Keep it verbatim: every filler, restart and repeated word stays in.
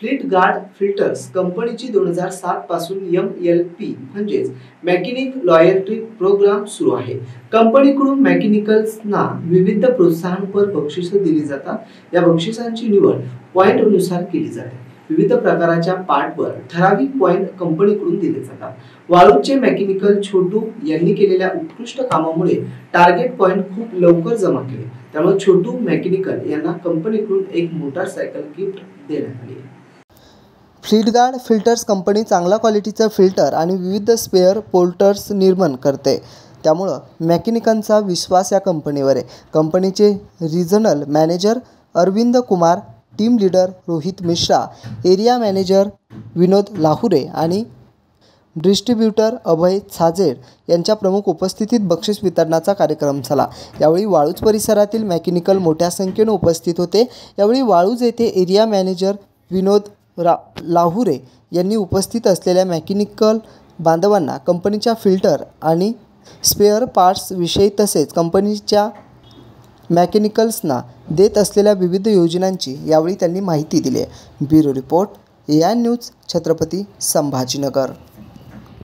Fleet guard filters कंपनीची दोन हजार सात पासून एम एल पी म्हणजेच मेकॅनिक लॉयल्टी प्रोग्राम सुरू आहे। कंपनीकडून मेकॅनिकल्सना विविध प्रोत्साहनपर बक्षिसे दिली जातात। या बक्षिसांची निवड पॉइंटनुसार केली जाते। विविध प्रकारच्या पार्टवर ठराविक पॉइंट कंपनीकडून दिले जातात। वाळूचे मेकॅनिकल छोटू यांनी केलेल्या उत्कृष्ट कामामुळे टार्गेट पॉइंट खूप लवकर जमा केले। त्यामुळे छोटू मेकॅनिकल यांना कंपनीकडून एक मोटारसायकल गिफ्ट देण्यात आली। फ्लीट गार्ड फिल्टर्स कंपनी चांगल्या क्वालिटीचे फिल्टर आणि विविध स्पेअर पोर्ट्स निर्माण करते। त्यामुळे मेकॅनिकांचा विश्वास या कंपनीवर आहे। कंपनीचे regional manager Arvind Kumar, team leader Rohit Mishra, area manager Vinod Lahure आणि डिस्ट्रीब्युटर अभय छाजेड यांच्या प्रमुख उपस्थितीत बक्षीस वितरणाचा कार्यक्रम झाला। यावेळी वाळूज परिसरातील मेकॅनिकल मोठ्या संख्येने उपस्थित होते। यावेळी वाळूज येथे एरिया मॅनेजर विनोद रा लाहुरे यांनी उपस्थित असलेल्या मेकॅनिकल बांधवांना कंपनीच्या फिल्टर आणि स्पेअर पार्ट्स विषयी तसेच कंपनीच्या मेकॅनिकल्सना देत असलेल्या विविध योजनांची यावेळी त्यांनी माहिती दिली। Bureau report, A I news, Chhatrapati Sambhajinagar.